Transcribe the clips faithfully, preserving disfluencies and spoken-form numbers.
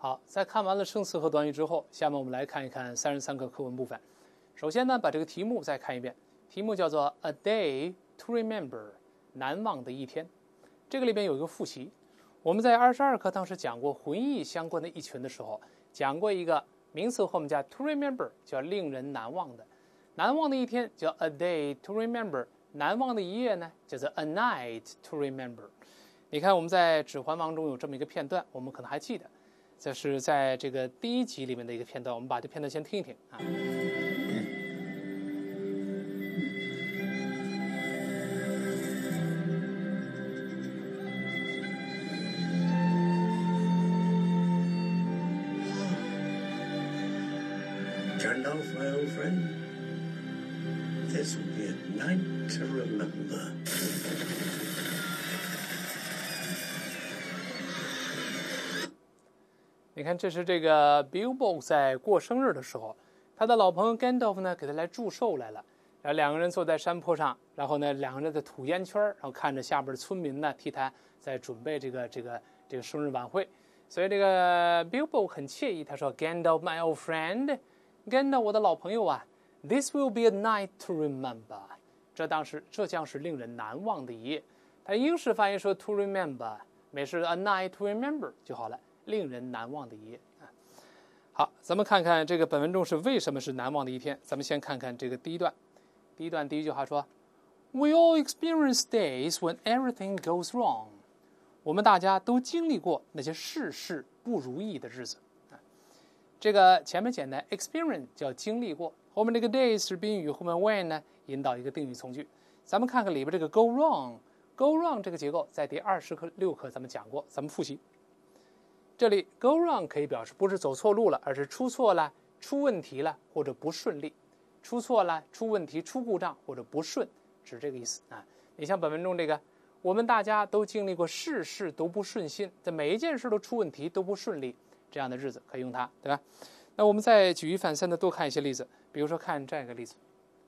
好，在看完了生词和短语之后，下面我们来看一看三十三课课文部分。首先呢，把这个题目再看一遍，题目叫做 A Day to Remember， 难忘的一天。这个里边有一个复习，我们在二十二课当时讲过回忆相关的一群的时候，讲过一个名词后面加 to remember， 叫令人难忘的。难忘的一天叫 A Day to Remember， 难忘的一夜呢叫做 A Night to Remember。 你看我们在《指环王》中有这么一个片段，我们可能还记得，这是在这个第一集里面的一个片段，我们把这片段先听一听啊。 Gandalf, my old friend, this will be a night to remember. 你看，这是这个 Bilbo 在过生日的时候，他的老朋友 Gandalf 呢给他来祝寿来了，然后两个人坐在山坡上，然后呢两个人在吐烟圈，然后看着下边的村民呢替他在准备这个这个这个生日晚会，所以这个 Bilbo 很惬意，他说 Gandalf, my old friend。Gandalf 我的老朋友啊 ，This will be a night to remember。这当时这将是令人难忘的一夜。他英式发音说 to remember， 美式 a night to remember 就好了，令人难忘的一夜。好，咱们看看这个本文中是为什么是难忘的一天。咱们先看看这个第一段，第一段第一句话说 ，We all experience days when everything goes wrong。我们大家都经历过那些事事不如意的日子。这个前面简单 experience 叫经历过，后面这个 days 是宾语，后面 when 呢引导一个定语从句。咱们看看里边这个 go wrong go wrong 这个结构在第二十课六课咱们讲过，咱们复习。这里 go wrong 可以表示不是走错路了，而是出错了、出问题了或者不顺利，出错了、出问题、出故障或者不顺，指这个意思啊。你像本文中这个，我们大家都经历过事事都不顺心，在每一件事都出问题都不顺利。这样的日子可以用它，对吧？那我们再举一反三的多看一些例子，比如说看这个例子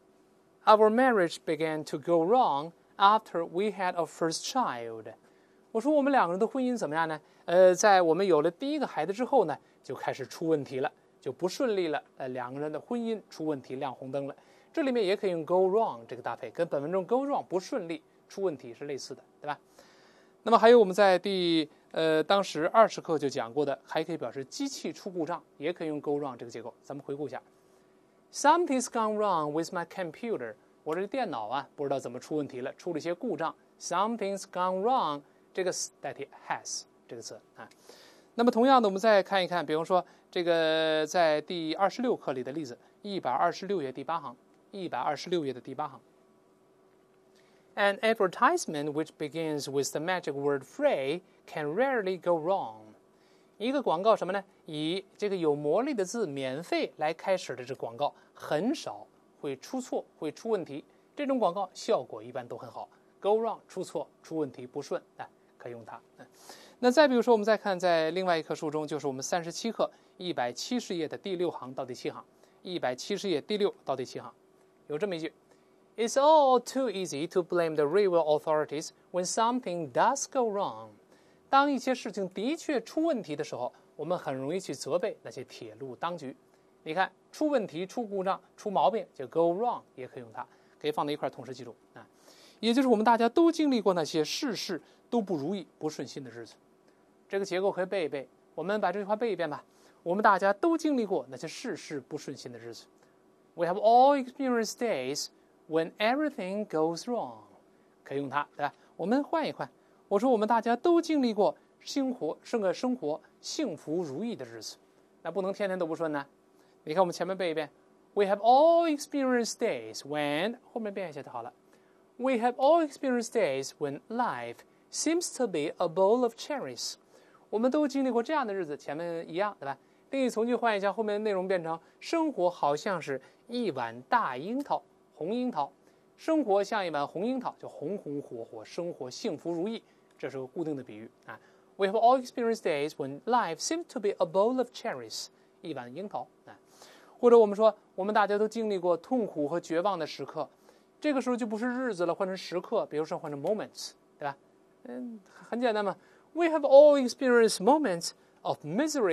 ：Our marriage began to go wrong after we had our first child。我说我们两个人的婚姻怎么样呢？呃，在我们有了第一个孩子之后呢，就开始出问题了，就不顺利了。呃，两个人的婚姻出问题，亮红灯了。这里面也可以用 go wrong 这个搭配，跟本文中 go wrong 不顺利、出问题是类似的，对吧？那么还有我们在第呃当时二十课就讲过的，还可以表示机器出故障，也可以用 go wrong 这个结构。咱们回顾一下 ，Something's gone wrong with my computer。我这个电脑啊，不知道怎么出问题了，出了一些故障。Something's gone wrong， 这个代替 has 这个词啊。那么同样的，我们再看一看，比方说这个在第二十六课里的例子，一百二十六页第八行，一百二十六页的第八行。An advertisement which begins with the magic word free can rarely go wrong。 一个广告什么呢？以这个有魔力的字免费来开始的这广告很少会出错，会出问题。这种广告效果一般都很好。Go wrong 出错、出问题、不顺，哎，可以用它。那再比如说，我们再看在另外一课书中，就是我们三十七课一百七十页的第六行到第七行，一百七十页第六到第七行，有这么一句。It's all too easy to blame the railway authorities when something does go wrong。 当一些事情的确出问题的时候，我们很容易去责备那些铁路当局。你看，出问题、出故障、出毛病就 go wrong， 也可以用它，可以放在一块同时记住啊。也就是我们大家都经历过那些事事都不如意、不顺心的日子。这个结构可以背一背，我们把这句话背一遍吧。我们大家都经历过那些事事不顺心的日子。We have all experienced days when everything goes wrong， 可以用它，对吧？我们换一换，我说我们大家都经历过生活生个生活幸福如意的日子，那不能天天都不顺呢。你看我们前面背一遍 ，We have all experienced days when， 后面变一下就好了。We have all experienced days when life seems to be a bowl of cherries。我们都经历过这样的日子，前面一样，对吧？定语从句换一下，后面的内容变成生活好像是一碗大樱桃。红樱桃，生活像一碗红樱桃，就红红火火，生活幸福如意，这是个固定的比喻啊。We have all experienced days when life seemed to be a bowl of cherries， 一碗樱桃啊。或者我们说，我们大家都经历过痛苦和绝望的时刻，这个时候就不是日子了，换成时刻，比如说换成 moments， 对吧？嗯，很简单嘛。We have all experienced moments of misery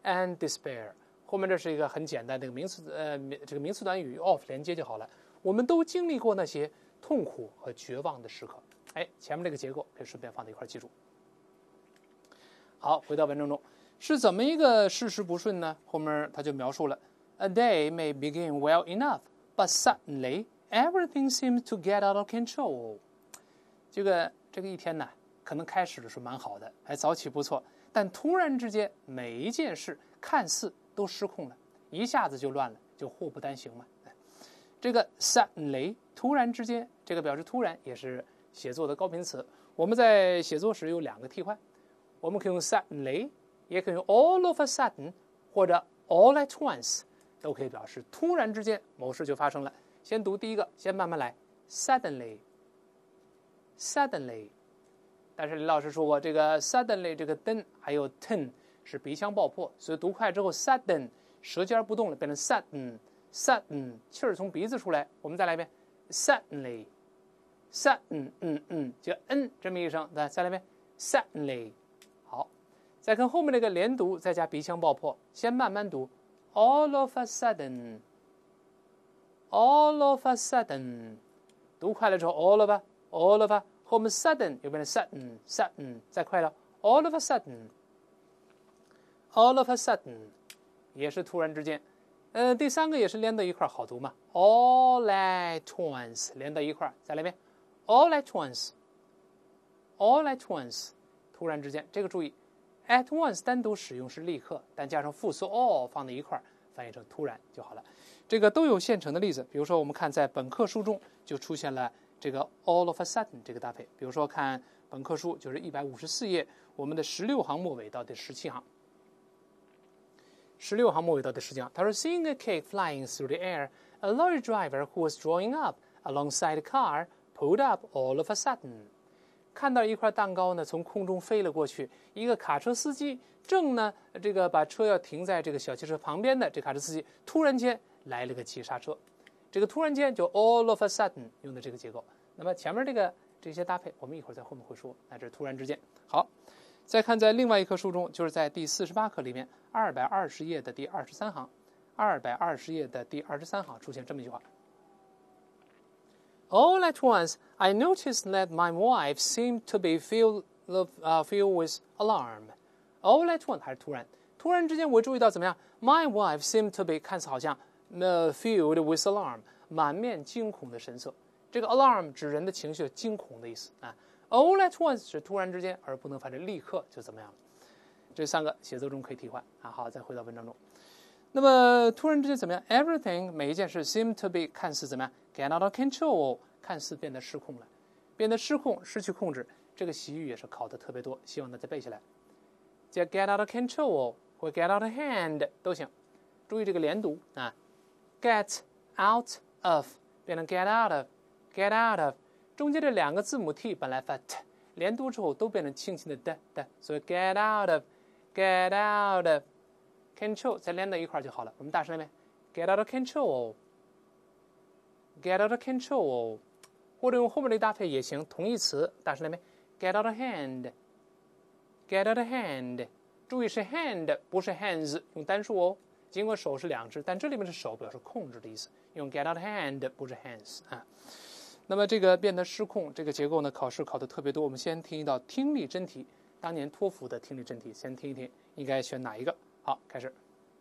and despair。后面这是一个很简单的一个名词，呃，这个名词短语 of 连接就好了。我们都经历过那些痛苦和绝望的时刻。哎，前面这个结构可以顺便放在一块记住。好，回到文章中，是怎么一个事事不顺呢？后面他就描述了 ：A day may begin well enough, but suddenly everything seems to get out of control。这个这个一天呢，可能开始的时候蛮好的，还早起不错，但突然之间每一件事看似都失控了，一下子就乱了，就祸不单行嘛。这个 suddenly 突然之间，这个表示突然也是写作的高频词。我们在写作时有两个替换，我们可以用 suddenly， 也可以用 all of a sudden 或者 all at once， 都可以表示突然之间某事就发生了。先读第一个，先慢慢来 suddenly suddenly。但是李老师说过，这个 suddenly 这个 den 还有 ten 是鼻腔爆破，所以读快之后 sudden 舌尖不动了，变成 sudden sudden 气儿从鼻子出来。我们再来一遍 suddenly sudden 嗯嗯就 n 这么一声，再再来一遍 suddenly。 好，再看后面这个连读，再加鼻腔爆破，先慢慢读 all of a sudden all of a sudden。 读快了之后 all of a all of a， 后面 sudden 又变成 sudden sudden， 再快了 all of a sudden all of a sudden， 也是突然之间。呃，第三个也是连到一块好读嘛 all at once， 连到一块，再来一遍 all at once all at once， 突然之间。这个注意 at once 单独使用是立刻，但加上复数 all 放在一块，翻译成突然就好了。这个都有现成的例子，比如说我们看在本课书中就出现了这个 all of a sudden 这个搭配。比如说看本课书就是一百五十四页，我们的十六行末尾到第十七行，十六行末尾到第十七行，他说 Seeing a cake flying through the air, a lorry driver who was drawing up alongside the car pulled up all of a sudden。 看到一块蛋糕呢从空中飞了过去，一个卡车司机正呢这个把车要停在这个小汽车旁边的这卡车司机突然间来了个急刹车，这个突然间就 all of a sudden 用的这个结构。那么前面这个这些搭配我们一会儿在后面会说，那这是突然之间。好，再看在另外一课书中，就是在第四十八课里面二百二十页的第二十三行，二百二十页的第二十三行出现这么一句话 All at once, I noticed that my wife seemed to be filled, uh, filled with alarm. All at once 还是突然，突然之间我注意到怎么样 ？My wife seemed to be 看似好像呃 filled with alarm， 满面惊恐的神色。这个 alarm 指人的情绪惊恐的意思啊。All at once 是突然之间，而不能反正立刻就怎么样了。这三个写作中可以替换啊。好，再回到文章中。那么突然之间怎么样 ？Everything 每一件事 seem to be 看似怎么样 ？Get out of control 看似变得失控了，变得失控，失去控制。这个习语也是考的特别多，希望大家背下来。叫 get out of control 或 get out of hand 都行。注意这个连读啊 ，get out of 变成 get out of，get out of。中间这两个字母 t 本来发 t， 连读之后都变成轻轻的的的，所以 get out of，get out of control 再连到一块就好了。我们大声来遍 ，get out of control，get out of control， 或者用后面的搭配也行，同义词，大声来遍 ，get out of hand，get out of hand。注意是 hand 不是 hands， 用单数哦。尽管手是两只，但这里面是手表示控制的意思，用 get out of hand 不是 hands 啊。那么这个变得失控这个结构呢，考试考的特别多。我们先听一道听力真题，当年托福的听力真题，先听一听，应该选哪一个？好，开始。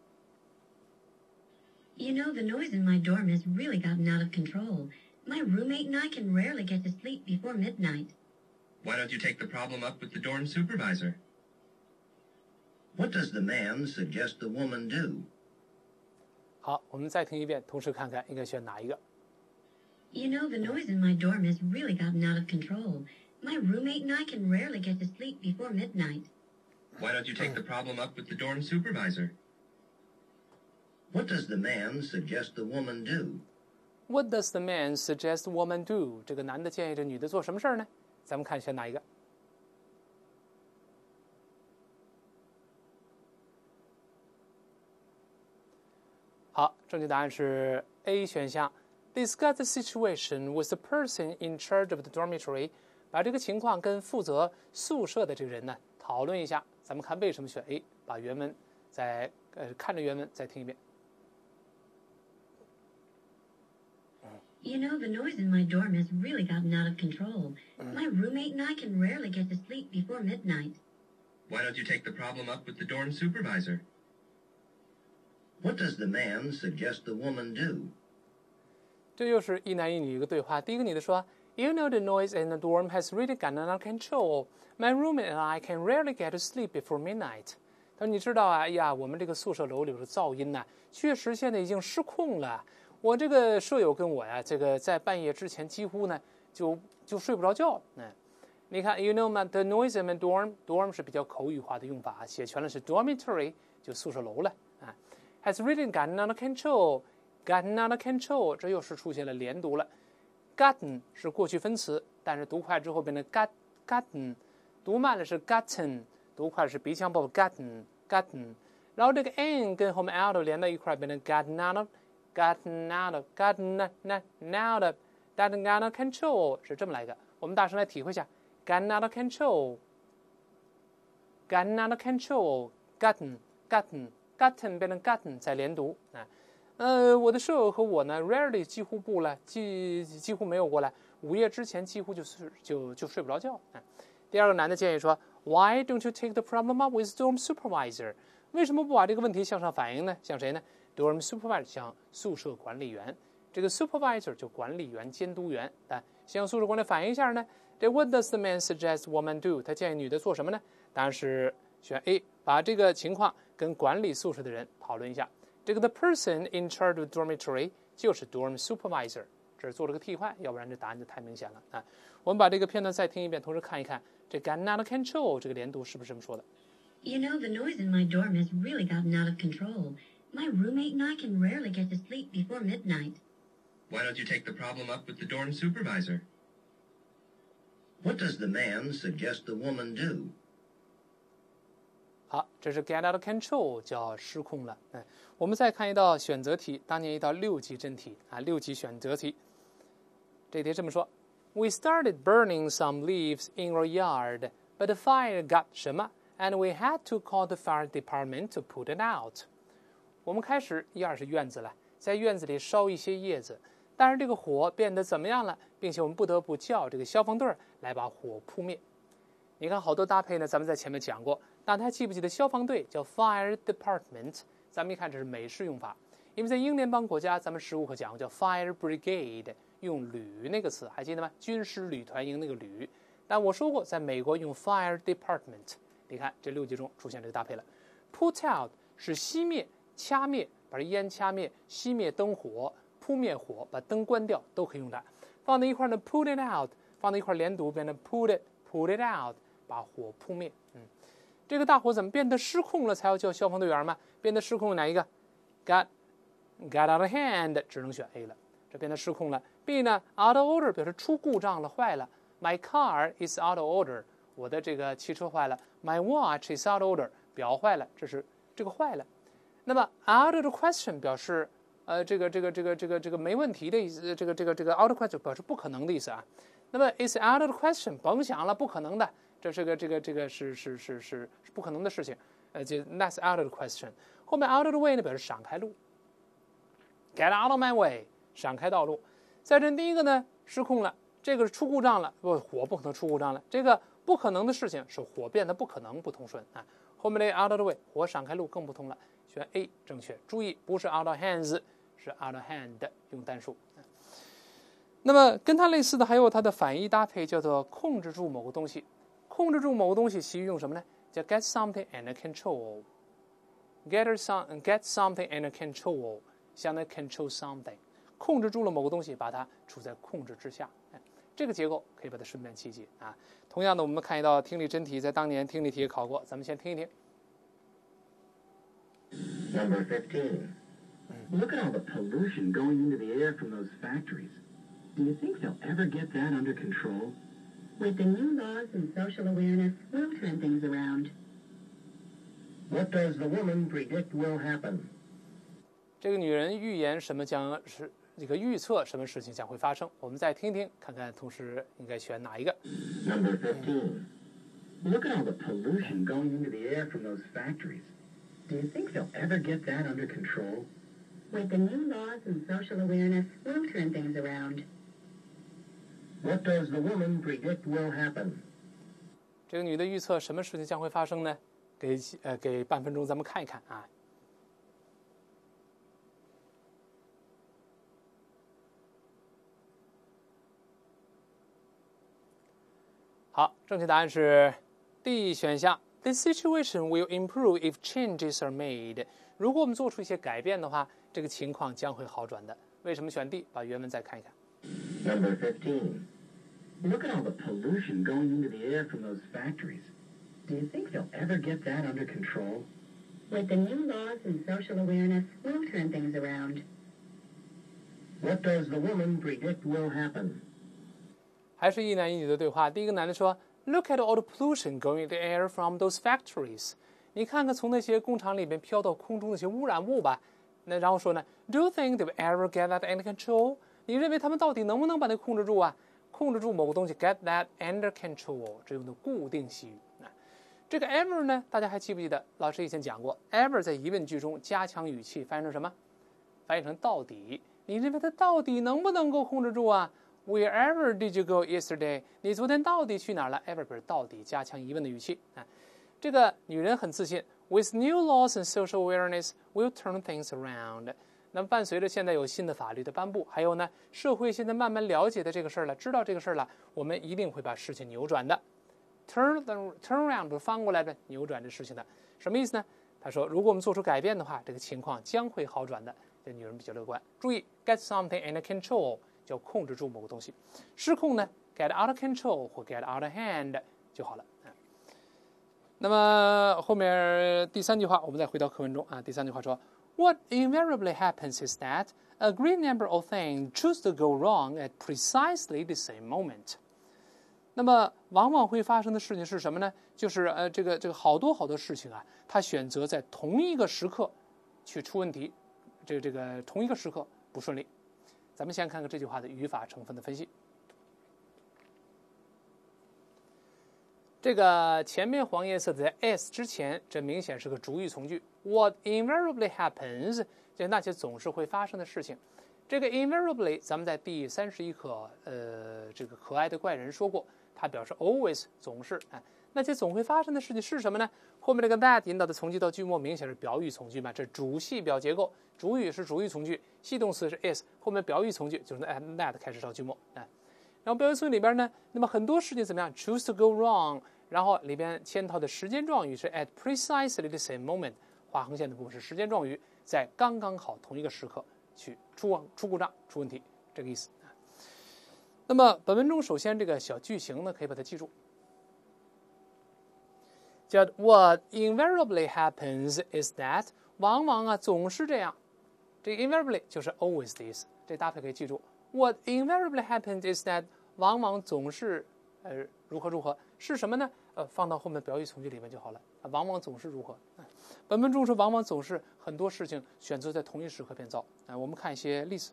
You know, the noise in my dorm has really gotten out of control. My roommate and I can rarely get to sleep before midnight. Why don't you take the problem up with the dorm supervisor? What does the man suggest the woman do? 好，我们再听一遍，同时看看应该选哪一个。 You know, the noise in my dorm has really gotten out of control. My roommate and I can rarely get to sleep before midnight. Why don't you take the problem up with the dorm supervisor? What does the man suggest the woman do? What does the man suggest the woman do? 这个男的建议这女的做什么事儿呢？咱们看选哪一个？好，正确答案是 A 选项。Discuss the situation with the person in charge of the dormitory， 把这个情况跟负责宿舍的这个人呢讨论一下。咱们看为什么选 A， 把原文再呃看着原文再听一遍。 You know, the noise in my dorm has really gotten out of control. My roommate and I can rarely get to sleep before midnight. Why don't you take the problem up with the dorm supervisor? What does the man suggest the woman do? 这又是一男一女一个对话。第一个女的说 ，You know the noise in the dorm has really gotten out of control. My roommate and I can rarely get to sleep before midnight. 他说：“你知道啊，哎呀，我们这个宿舍楼里边的噪音呐，确实现在已经失控了。我这个舍友跟我呀，这个在半夜之前几乎呢就就睡不着觉。嗯，你看 ，You know my the noise in my dorm dorm 是比较口语化的用法，写全了是 dormitory 就宿舍楼了啊。Has really gotten out of control, gotten out of control， 这又是出现了连读了。gotten 是过去分词，但是读快之后变成 got gotten， 读慢了是 gotten， 读快了是鼻腔爆 gotten gotten， 然后这个 n 跟后面 out 连到一块变成 gotten out of。gotten out of, gotten out of, gotten out of control 是这么来的。我们大声来体会一下 ，gotten out of control, gotten out of control, gotten, gotten, gotten 变成 gotten 再连读啊。呃，我的舍友和我呢 ，rarely 几乎不来，几几乎没有过来。午夜之前几乎就是就就睡不着觉啊。第二个男的建议说 ，Why don't you take the problem up with dorm supervisor？ 为什么不把这个问题向上反映呢？向谁呢？dorm supervisor 向宿舍管理员，这个 supervisor 就管理员、监督员啊，向宿舍管理反映一下呢。这 What does the man suggest woman do？ 他建议女的做什么呢？当然是选 A， 把这个情况跟管理宿舍的人讨论一下。这个 the person in charge of dormitory 就是 dorm supervisor， 这是做了个替换，要不然这答案就太明显了啊。我们把这个片段再听一遍，同时看一看这 gotten out of control 这个连读是不是这么说的 You know, the noise in my dorm has really gotten out of control.My roommate and I can rarely get to sleep before midnight. Why don't you take the problem up with the dorm supervisor? What does the man suggest the woman do? 好，这是 get out of control 叫失控了。嗯，我们再看一道选择题，当年一道六级真题啊，六级选择题。这题这么说 ：We started burning some leaves in our yard, but the fire got 什么 ？And we had to call the fire department to put it out. 我们开始一二是院子了，在院子里烧一些叶子，但是这个火变得怎么样了？并且我们不得不叫这个消防队来把火扑灭。你看好多搭配呢，咱们在前面讲过，大家还记不记得消防队叫 fire department？ 咱们一看这是美式用法，因为在英联邦国家，咱们十五课讲过叫 fire brigade， 用旅那个词，还记得吗？军师旅团营那个旅。但我说过，在美国用 fire department。你看这六级中出现这个搭配了 ，put out 是熄灭。掐灭，把烟掐灭，熄灭灯火，扑灭火，把灯关掉，都可以用它。放在一块呢 ，put it out， 放在一块连读，变成 put it，put it out， 把火扑灭。嗯，这个大火怎么变得失控了？才要叫消防队员吗？变得失控哪一个 ？got got out of hand， 只能选 A 了。这变得失控了。B 呢 ，out of order 表示出故障了，坏了。My car is out of order， 我的这个汽车坏了。My watch is out of order， 表坏了，这是这个坏了。那么 out of the question 表示，呃，这个这个这个这个这个没问题的意思，这个这个这个 out of question 表示不可能的意思啊。那么 is out of the question 甭想了，不可能的，这是个这个这个是是是是是不可能的事情，呃，就 that's out of the question。后面 out of the way 呢表示闪开路 ，get out of my way， 闪开道路。在这第一个呢失控了，这个是出故障了，不火不可能出故障了，这个不可能的事情是火变得不可能不通顺啊。后面这 out of the way 火闪开路更不通了。选 A 正确，注意不是 out of hands， 是 out of hand， 用单数。那么跟它类似的还有它的反义搭配，叫做控制住某个东西。控制住某个东西，习语用什么呢？叫 get something under control。get some get something under control， 相当于 control something， 控制住了某个东西，把它处在控制之下。这个结构可以把它顺便记记啊。同样的，我们看一道听力真题，在当年听力题也考过，咱们先听一听。 Number fifteen. Look at all the pollution going into the air from those factories. Do you think they'll ever get that under control? With the new laws and social awareness, we'll turn things around. What does the woman predict will happen? 这个女人预言什么将是这个预测什么事情将会发生？我们再听听，看看同时应该选哪一个。 Number fifteen. Look at all the pollution going into the air from those factories. Do you think they'll ever get that under control? With the new laws and social awareness, we'll turn things around. What does the woman predict will happen? 这个女的预测什么事情将会发生呢？给呃给半分钟，咱们看一看啊。好，正确答案是 D 选项。The situation will improve if changes are made. 如果我们做出一些改变的话，这个情况将会好转的。为什么选 D？ 把原文再看一看。 Number fifteen. Look at all the pollution going into the air from those factories. Do you think they'll ever get that under control? With the new laws and social awareness, we'll turn things around. What does the woman predict will happen? 还是一男一女的对话。第一个男的说 ：“Look at all the pollution going in the air from those factories。”你看看从那些工厂里面飘到空中那些污染物吧。那然后说呢 ：“Do you think they'll ever get that under control？” 你认为他们到底能不能把它控制住啊？控制住某个东西 ，get that under control， 这用的固定习语。啊，这个 ever 呢，大家还记不记得？老师以前讲过 ，ever 在疑问句中加强语气，翻译成什么？翻译成到底。你认为它到底能不能够控制住啊 ？Wherever did you go yesterday？ 你昨天到底去哪儿了 ？ever 表示到底，加强疑问的语气。啊，这个女人很自信 ，With new laws and social awareness, we'll turn things around。那么伴随着现在有新的法律的颁布，还有呢，社会现在慢慢了解的这个事儿了，知道这个事儿了，我们一定会把事情扭转的。Turn the turn around 不是翻过来的，扭转这事情的，什么意思呢？他说，如果我们做出改变的话，这个情况将会好转的。这女人比较乐观。注意 ，get something under control 叫控制住某个东西，失控呢 ，get out of control 或 get out of hand 就好了。那么后面第三句话，我们再回到课文中啊，第三句话说。What invariably happens is that a great number of things choose to go wrong at precisely the same moment. 那么往往会发生的事情是什么呢？就是呃，这个这个好多好多事情啊，它选择在同一个时刻去出问题，这个这个同一个时刻不顺利。咱们先看看这句话的语法成分的分析。这个前面黄颜色的在 s 之前，这明显是个主语从句。What invariably happens， 就是那些总是会发生的事情。这个 invariably， 咱们在第三十一课，呃，这个可爱的怪人说过，它表示 always 总是啊。那些总会发生的事情是什么呢？后面这个 that 引导的从句到句末，明显是表语从句嘛，这主系表结构，主语是主语从句，系动词是 is， 后面表语从句就是 that 开始到句末啊。然后表语从句里边呢，那么很多事情怎么样 ？choose to go wrong。然后里边嵌套的时间状语是 at precisely the same moment， 画横线的部分是时间状语，在刚刚好同一个时刻去出出故障出问题，这个意思。那么本文中首先这个小句型呢，可以把它记住，叫 What invariably happens is that， 往往啊总是这样，这个 invariably 就是 always 的意思，这搭配可以记住。What invariably happens is that， 往往总是呃如何如何。是什么呢？呃，放到后面表语从句里面就好了。啊、往往总是如何？啊、本文中说，往往总是很多事情选择在同一时刻变糟。啊、我们看一些例子。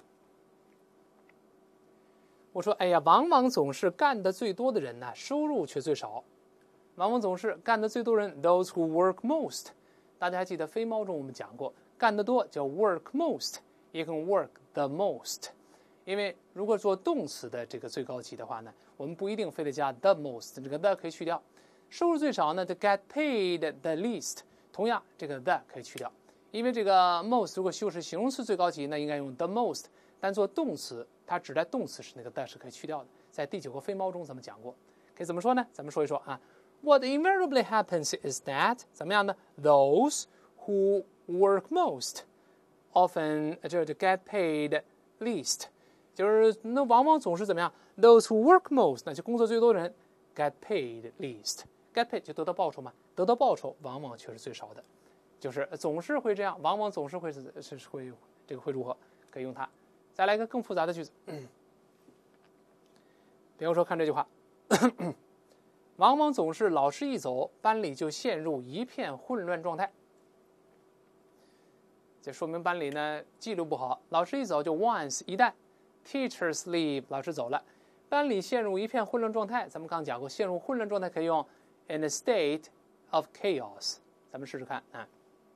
我说，哎呀，往往总是干得最多的人呢，收入却最少。往往总是干得最多人 ，those who work most。大家还记得飞猫中我们讲过，干得多叫 work most， 也可以 work the most。因为如果做动词的这个最高级的话呢，我们不一定非得加 the most， 这个 the 可以去掉。收入最少呢 ，to get paid the least， 同样这个 the 可以去掉。因为这个 most 如果修饰形容词最高级，那应该用 the most， 但做动词它指代动词时那个 the 是可以去掉的。在第九个飞猫中咱们讲过，可以怎么说呢？咱们说一说啊。What invariably happens is that 怎么样呢 ？Those who work most often 就是 get paid least。就是那往往总是怎么样 ？Those who work most， 那就工作最多的人 get paid least。get paid 就得到报酬嘛，得到报酬往往却是最少的，就是总是会这样，往往总是会是是会这个会如何？可以用它。再来一个更复杂的句子，嗯、比如说看这句话，往往总是老师一走，班里就陷入一片混乱状态。这说明班里呢纪律不好，老师一走就 once 一旦。Teachers leave， 老师走了，班里陷入一片混乱状态。咱们刚讲过，陷入混乱状态可以用 in a state of chaos。咱们试试看啊。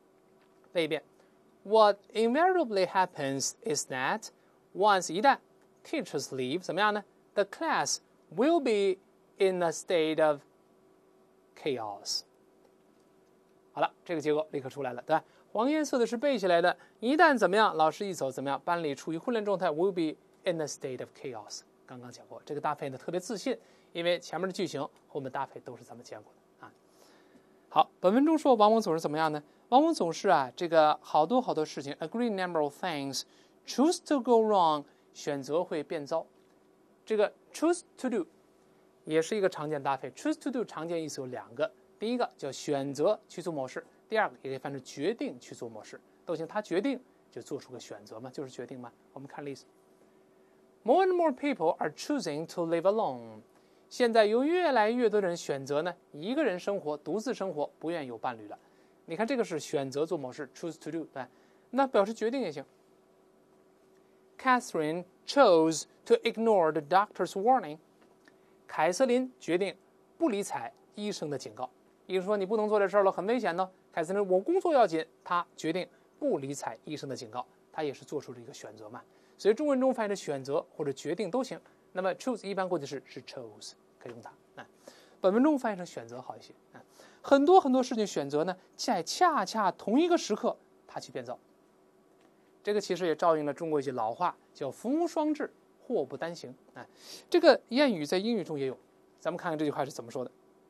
类一遍 What invariably happens is that once 一旦 teachers leave 怎么样呢 The class will be in a state of chaos。 好了，这个结果立刻出来了，对吧？黄颜色的是背起来的，一旦怎么样，老师一走怎么样，班里处于混乱状态 will be in a state of chaos。 刚刚讲过，这个搭配呢特别自信，因为前面的句型后面搭配都是咱们见过的啊。好，本文中说往往总是怎么样呢？往往总是啊，这个好多好多事情 a great number of things choose to go wrong， 选择会变糟。这个 choose to do 也是一个常见搭配 choose to do 常见意思有两个，第一个叫选择去做某事，第二个也可以翻成决定去做某事都行，他决定就做出个选择嘛，就是决定嘛。我们看例子 More and more people are choosing to live alone。 现在有越来越多的人选择呢一个人生活，独自生活，不愿有伴侣了。你看这个是选择做某事 choose to do， 对，那表示决定也行。Catherine chose to ignore the doctor's warning。 凯瑟琳决定不理睬医生的警告。医生说你不能做这事儿了，很危险呢。凯瑟琳我工作要紧，她决定不理睬医生的警告，她也是做出了一个选择嘛。所以中文中翻译成选择或者决定都行。那么 choose 一般过去式是 chose， 可以用它。啊，本文中翻译成选择好一些。啊，很多很多事情选择呢，在恰恰同一个时刻，它去变造。这个其实也照应了中国一句老话，叫福无双至，祸不单行。啊，这个谚语在英语中也有。咱们看看这句话是怎么说的，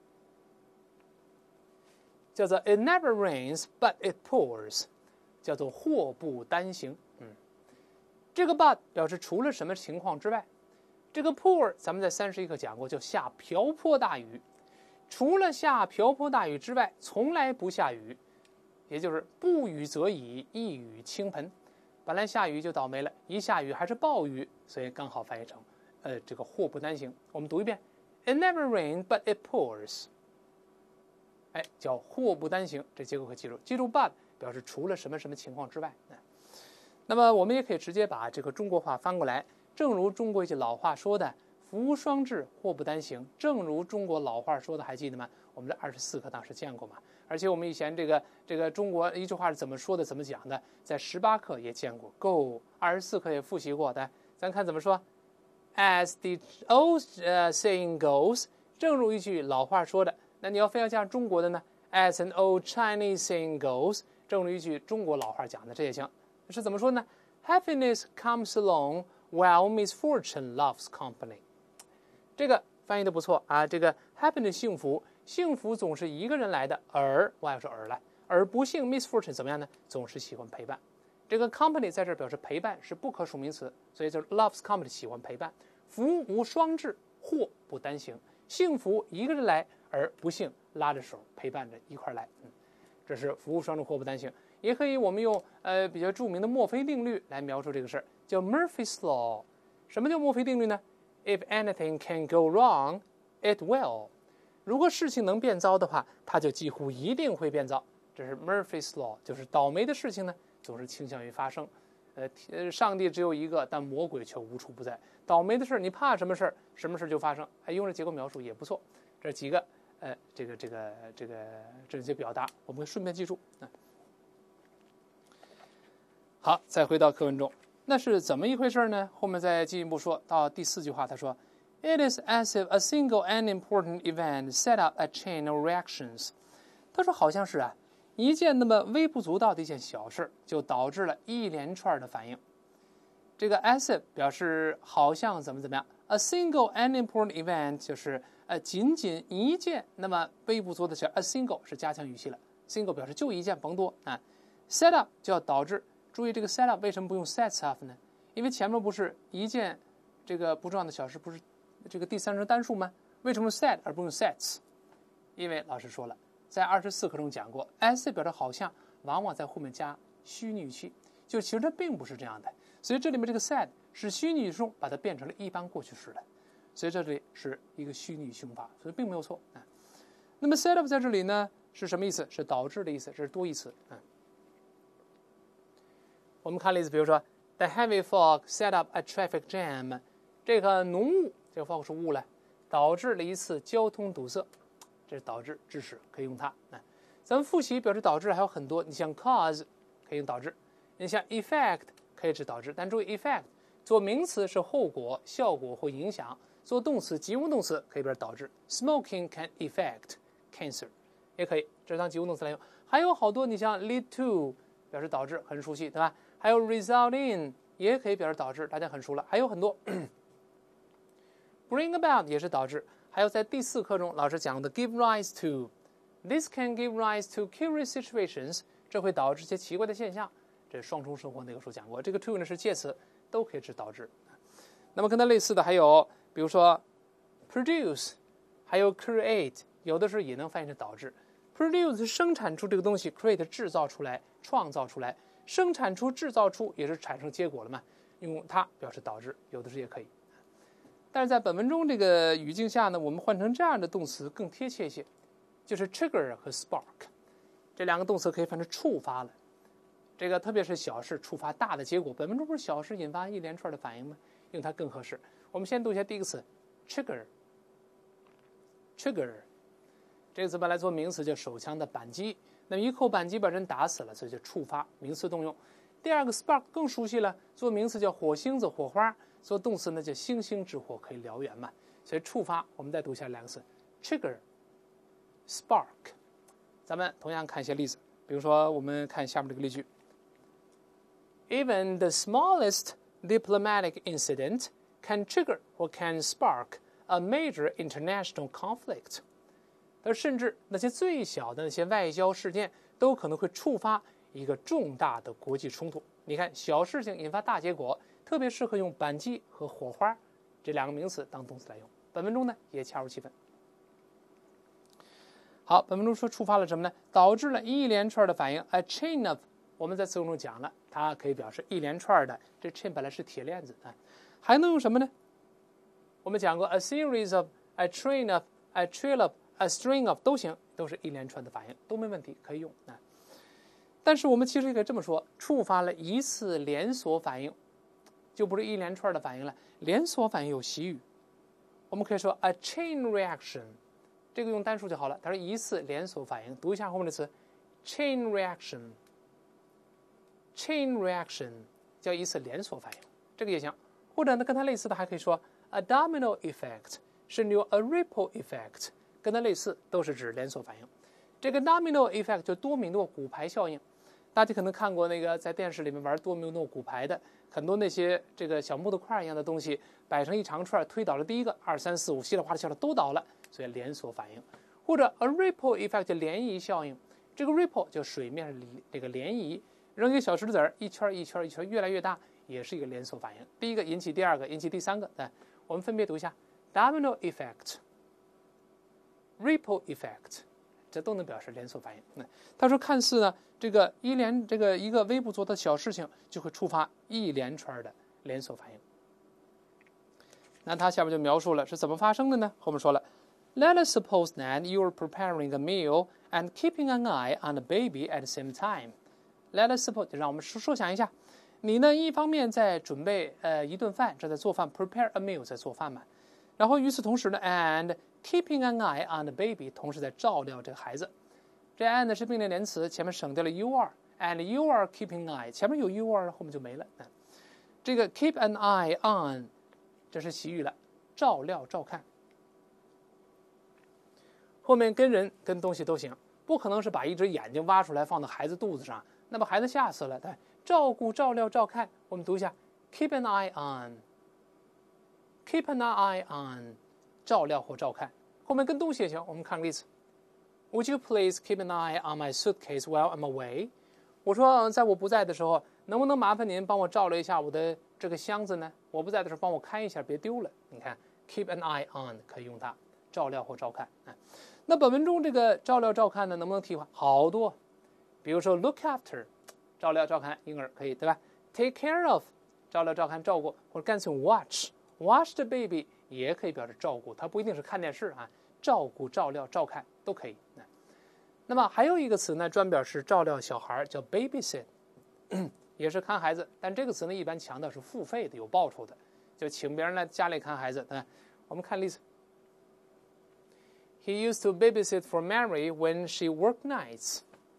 叫做 It never rains, but it pours， 叫做祸不单行。嗯，这个 but 表示除了什么情况之外。这个 pour 咱们在三十一课讲过，叫下瓢泼大雨，除了下瓢泼大雨之外从来不下雨，也就是不雨则已，一雨倾盆。本来下雨就倒霉了，一下雨还是暴雨，所以刚好翻译成呃这个祸不单行。我们读一遍 It never rains, but it pours。 哎，叫祸不单行，这结构可记住，记住 but 表示除了什么什么情况之外。那么我们也可以直接把这个中国话翻过来，正如中国一句老话说的福无双至，祸不单行。正如中国老话说的，还记得吗？我们在二十四课当时见过嘛。而且我们以前这个这个中国一句话是怎么说的，怎么讲的，在十八课也见过 ，Go 二十四课也复习过的。咱看怎么说 ，As the old、uh, saying goes， 正如一句老话说的。那你要非要加上中国的呢 ，As an old Chinese saying goes， 正如一句中国老话讲的，这也行。是怎么说呢 ？Happiness comes along while misfortune loves company。这个翻译的不错啊，这个 happiness 幸福，幸福总是一个人来的，而我要说而来，而不幸 misfortune 怎么样呢？总是喜欢陪伴。这个 company 在这儿表示陪伴，是不可数名词，所以就是 loves company 喜欢陪伴。福无双至，祸不单行。幸福一个人来，而不幸拉着手陪伴着一块来。嗯，这是福无双至，祸不单行。也可以我们用呃比较著名的墨菲定律来描述这个事儿，叫 Murphy's Law。什么叫墨菲定律呢？ If anything can go wrong, it will。 如果事情能变糟的话，它就几乎一定会变糟。这是 Murphy's Law， 就是倒霉的事情呢，总是倾向于发生。呃，上帝只有一个，但魔鬼却无处不在。倒霉的事你怕什么事儿，什么事就发生。哎，用这结构描述也不错。这几个呃，这个这个这个这些表达，我们顺便记住。嗯，好，再回到课文中。那是怎么一回事呢？后面再进一步说到第四句话，他说 It is as if a single unimportant event set up a chain of reactions。 他说好像是啊，一件那么微不足道的一件小事，就导致了一连串的反应。这个 as if 表示好像怎么怎么样， a single unimportant event 就是呃仅仅一件那么微不足道的小 a single 是加强语气了， single 表示就一件甭多啊。set up 就要导致。注意这个 set up 为什么不用 sets up 呢？因为前面不是一件这个不重要的小事，不是这个第三人称单数吗？为什么 set 而不用 sets？ 因为老师说了，在二十四课中讲过 as 表示好像往往在后面加虚拟语气，就其实它并不是这样的。所以这里面这个 set 是虚拟语中把它变成了一般过去式的，所以这里是一个虚拟用法，所以并没有错啊。那么 set up 在这里呢是什么意思？是导致的意思，这是多义词啊。我们看例子，比如说 The heavy fog set up a traffic jam， 这个浓雾，这个 fog 是雾了，导致了一次交通堵塞，这是导致致使，可以用它。啊，咱们复习表示导致还有很多，你像 cause 可以用导致。你像 effect 可以指导致，但注意 effect 做名词是后果、效果或影响，做动词及物动词可以表示导致。Smoking can affect cancer 也可以，这是当及物动词来用。还有好多，你像 lead to 表示导致，很熟悉，对吧？还有 result in 也可以表示导致，大家很熟了。还有很多bring about 也是导致。还有在第四课中老师讲的 give rise to， this can give rise to curious situations， 这会导致一些奇怪的现象。这双重生活那个时候讲过，这个 to 呢是介词，都可以指导致。那么跟它类似的还有，比如说 produce， 还有 create， 有的时候也能翻译成导致。produce 是生产出这个东西 ，create 制造出来、创造出来，生产出、制造出也是产生结果了嘛，用它表示导致，有的时候也可以。但是在本文中这个语境下呢，我们换成这样的动词更贴切一些，就是 trigger 和 spark 这两个动词可以翻成触发了。这个特别是小事触发大的结果，本文中不是小事引发一连串的反应吗？用它更合适。我们先读一下第一个词 trigger。 trigger 这个词本来做名词叫手枪的扳机，那么一扣扳机把人打死了，所以就触发，名词动用。第二个 spark 更熟悉了，做名词叫火星子、火花，做动词呢叫星星之火，可以燎原嘛。所以触发，我们再读一下两个词 trigger spark。 咱们同样看一些例子，比如说我们看下面这个例句， Even the smallest diplomatic incident can trigger or can spark a major international conflict。 而甚至那些最小的那些外交事件都可能会触发一个重大的国际冲突。你看，小事情引发大结果，特别适合用扳机和火花这两个名词当动词来用。本文中呢也恰如其分。好，本文中说触发了什么呢？导致了一连串的反应 ，a chain of。我们在词汇中讲了，它可以表示一连串的。这 chain 本来是铁链子啊，还能用什么呢？我们讲过 a series of、a train of、a trail of、a string of 都行，都是一连串的反应，都没问题，可以用啊。但是我们其实也可以这么说，触发了一次连锁反应，就不是一连串的反应了。连锁反应有习语，我们可以说 a chain reaction， 这个用单数就好了。它是一次连锁反应。读一下后面的词 ，chain reaction。chain reaction 叫一次连锁反应，这个也行。或者呢，跟它类似的还可以说 a domino effect， 甚至有 a ripple effect， 跟它类似，都是指连锁反应。这个 domino effect 就多米诺骨牌效应。大家可能看过那个在电视里面玩多米诺骨牌的，很多那些这个小木头块一样的东西摆成一长串，推倒了第一个，二三四五稀里哗啦稀里都倒了，所以连锁反应。或者 a ripple effect 就涟漪效应，这个 ripple 就水面这个涟漪。扔一个小石子儿，一圈一圈一圈越来越大，也是一个连锁反应。第一个引起第二个，引起第三个。对，我们分别读一下 domino effect、ripple effect， 这都能表示连锁反应。那他说，看似呢，这个一连这个一个微不足道的小事情，就会触发一连串的连锁反应。那他下面就描述了是怎么发生的呢？后面说了 ，Let us suppose that you are preparing a meal and keeping an eye on the baby at the same time。Let us suppose， 让我们设想一下，你呢一方面在准备呃一顿饭，正在做饭 ，prepare a meal 在做饭嘛，然后与此同时呢 ，and keeping an eye on the baby， 同时在照料这个孩子。这 and 是并列连词，前面省掉了 you are，and you are keeping an eye， 前面有 you are， 后面就没了。这个 keep an eye on， 这是习语了，照料照看。后面跟人跟东西都行，不可能是把一只眼睛挖出来放到孩子肚子上。那么孩子吓死了，对，照顾、照料、照看，我们读一下 ，keep an eye on，keep an eye on， 照料或照看。后面跟东西也行，我们看个例子 ，Would you please keep an eye on my suitcase while I'm away？ 我说，在我不在的时候，能不能麻烦您帮我照料一下我的这个箱子呢？我不在的时候，帮我看一下，别丢了。你看 ，keep an eye on 可以用它，照料或照看。那本文中这个照料、照看呢，能不能替换？好多。比如说 look after， 照料照看婴儿可以，对吧 ？take care of， 照料照看照顾，或者干脆 watch watch the baby 也可以表示照顾，它不一定是看电视啊，照顾、照料、照看都可以。那么还有一个词呢，专表示照料小孩，叫 babysit， 也是看孩子，但这个词呢一般强调是付费的，有报酬的，就请别人来家里看孩子。对，我们看例子 ，He used to babysit for Mary when she worked nights。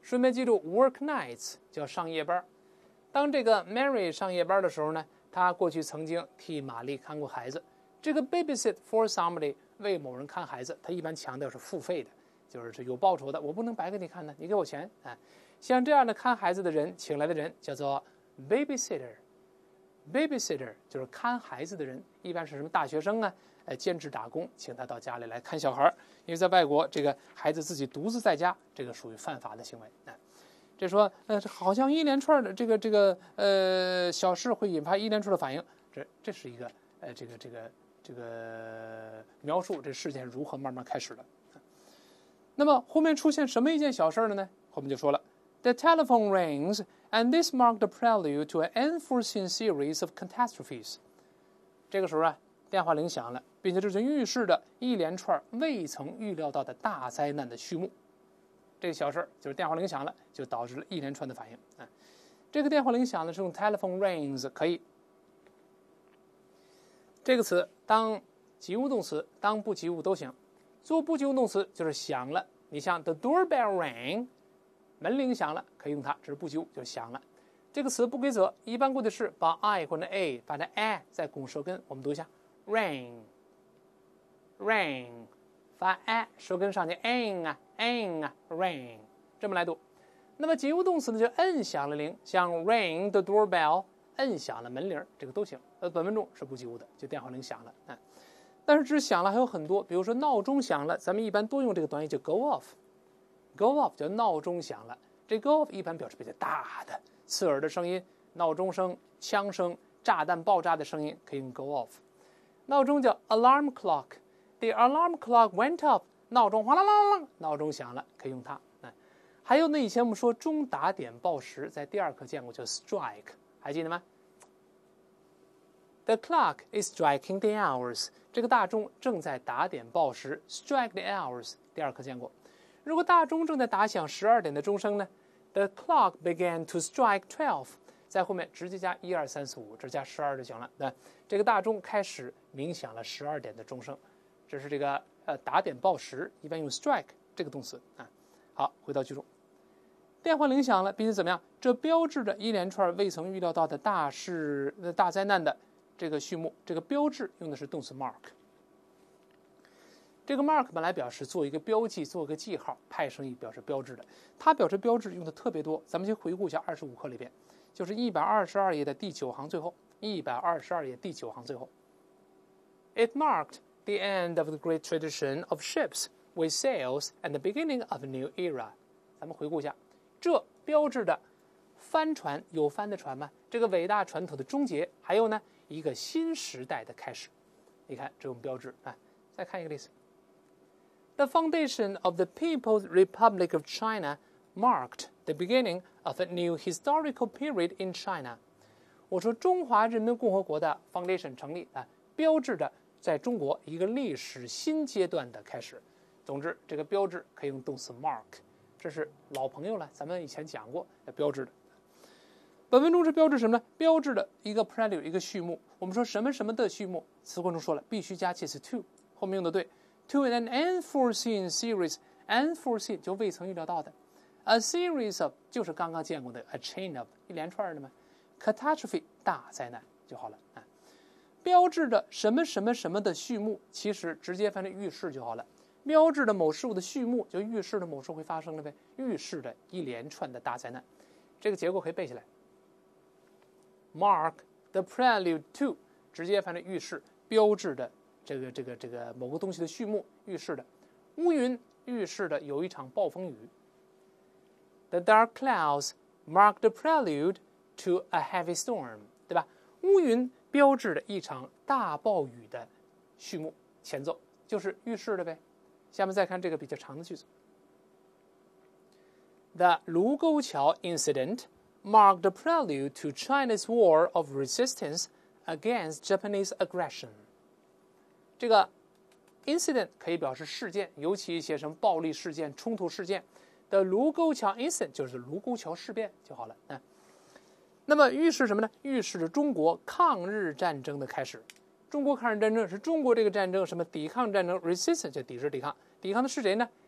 顺便记住 work nights 叫上夜班。当这个 Mary 上夜班的时候呢，她过去曾经替玛丽看过孩子。这个 babysit for somebody 为某人看孩子，他一般强调是付费的，就是有报酬的，我不能白给你看呢，你给我钱。哎，像这样的看孩子的人，请来的人叫做 babysitter。babysitter 就是看孩子的人，一般是什么大学生啊，呃，兼职打工，请他到家里来看小孩。因为在外国，这个孩子自己独自在家，这个属于犯法的行为。哎，这说，呃，好像一连串的这个这个呃小事会引发一连串的反应，这这是一个呃这个这个这个描述这事件如何慢慢开始的。那么后面出现什么一件小事了呢？后面就说了 ，The telephone rings, and this marked the prelude to an unforeseen series of catastrophes。这个时候啊，电话铃响了，并且这就预示着一连串未曾预料到的大灾难的序幕。这个小事就是电话铃响了，就导致了一连串的反应。啊，这个电话铃响呢是用 telephone rings 可以。这个词当及物动词，当不及物都行。做不及物动词就是响了，你像 the doorbell rang， 门铃响了，可以用它，这是不及物，就是响了。这个词不规则，一般过去式把 i 或者 a 把它 a 再拱舌根，我们读一下 rang rang， 发 a 舌根上去 n 啊 n 啊 rang， 这么来读。那么及物动词呢，就摁响了铃，像 ring the doorbell， 摁响了门铃，这个都行。呃，本文中是不及物的，就电话铃响了。嗯，但是只响了还有很多，比如说闹钟响了，咱们一般多用这个短语叫 go off。go off 叫闹钟响了，这 go off 一般表示比较大的、刺耳的声音，闹钟声、枪声、炸弹爆炸的声音可以用 go off。闹钟叫 alarm clock，the alarm clock went off， 闹钟哗啦啦啦，闹钟响了，可以用它。嗯，还有呢，以前我们说钟打点报时，在第二课见过，叫 strike， 还记得吗？The clock is striking the hours。这个大钟正在打点报时 ，strike the hours。第二课见过。如果大钟正在打响十二点的钟声呢 ？The clock began to strike twelve。在后面直接加一二三四五，这加十二就行了。那这个大钟开始鸣响了十二点的钟声，这是这个呃打点报时，一般用 strike 这个动词啊。好，回到句中，电话铃响了，并且怎么样？这标志着一连串未曾预料到的大事、呃大灾难的。这个序幕，这个标志用的是动词 mark。这个 mark 本来表示做一个标记，做一个记号，派生意表示标志的，它表示标志用的特别多。咱们先回顾一下二十五课里边，就是一百二十二页的第九行最后，一百二十二页第九行最后。It marked the end of the great tradition of ships with sails and the beginning of a new era。咱们回顾一下，这标志着帆船有帆的船吗？这个伟大传统的终结，还有呢？一个新时代的开始，你看这种标志啊。再看一个例子 ：The foundation of the People's Republic of China marked the beginning of a new historical period in China。我说中华人民共和国的 foundation 成立啊，标志着在中国一个历史新阶段的开始。总之，这个标志可以用动词 mark， 这是老朋友了，咱们以前讲过标志的。本文中是标志什么呢？标志的一个 prelude， 一个序幕。我们说什么什么的序幕，词汇中说了必须加介词 to， 后面用的对 ，to an unforeseen series，unforeseen 就未曾预料到的 ，a series of 就是刚刚见过的 a chain of 一连串的嘛 ，catastrophe 大灾难就好了啊。标志着什么什么什么的序幕，其实直接翻成预示就好了。标志着某事物的序幕，就预示着某事会发生了呗，预示着一连串的大灾难。这个结构可以背下来。Mark the prelude to， 直接翻成预示，标志的这个这个这个某个东西的序幕，预示的。乌云预示的有一场暴风雨。The dark clouds mark the prelude to a heavy storm， 对吧？乌云标志着一场大暴雨的序幕前奏，就是预示的呗。下面再看这个比较长的句子。The 卢沟桥 incident marked the prelude to China's war of resistance against Japanese aggression。这个 incident 可以表示事件，尤其一些什么暴力事件、冲突事件的卢沟桥 incident 就是卢沟桥事变就好了。嗯，那么预示什么呢？预示着中国抗日战争的开始。中国抗日战争是中国这个战争什么抵抗战争 resistance 就抵制抵抗，抵抗的是谁呢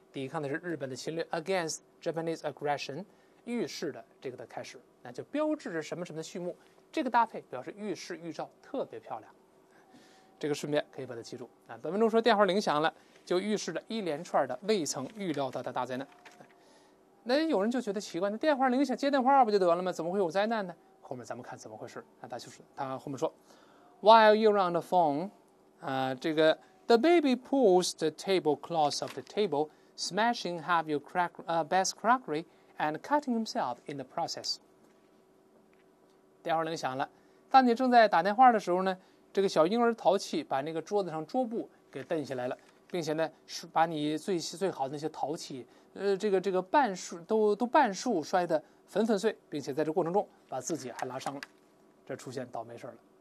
抵抗的是日本的侵略 against Japanese aggression， 预示的这个的开始，那就标志着什么什么的序幕。这个搭配表示预示预兆，特别漂亮。这个顺便可以把它记住啊。本文中说电话铃响了，就预示着一连串的未曾预料到的大灾难。那有人就觉得奇怪，那电话铃响接电话不就得了吗？怎么会有灾难呢？后面咱们看怎么回事。啊，他就是他后面说 ，While you're on the phone， 啊、呃，这个 the baby pulls the tablecloths of the table, smashing half your crack, uh, best crockery and cutting himself in the process。电话铃响了，当你正在打电话的时候呢，这个小婴儿淘气，把那个桌子上桌布给蹬下来了，并且呢，是把你最最好的那些陶器，呃，这个这个半数都都半数摔得粉粉碎，并且在这过程中把自己还拉伤了，这出现倒霉事了。